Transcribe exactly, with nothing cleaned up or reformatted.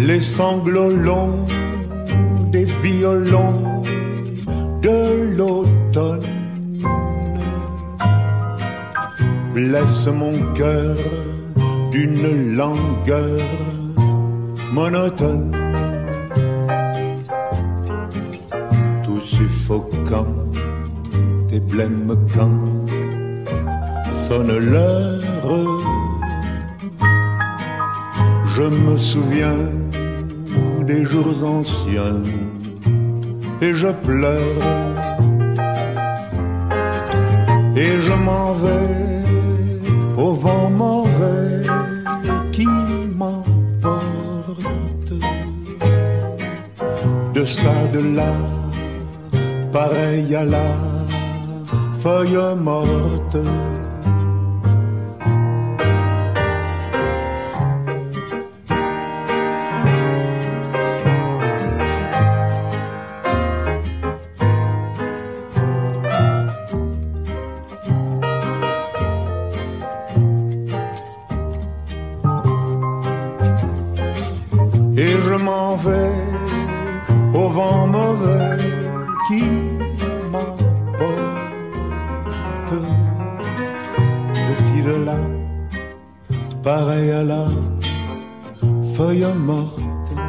les sanglots longs des violons de l'automne blessent mon cœur d'une langueur monotone, tout suffocant et blême quand sonne l'heure. Je me souviens des jours anciens et je pleure et je m'en vais au vent mauvais qui m'emporte de ça, de là, pareil à la feuille morte. Et je m'en vais au vent mauvais qui m'emporte de ci, de là, pareil à la feuille morte.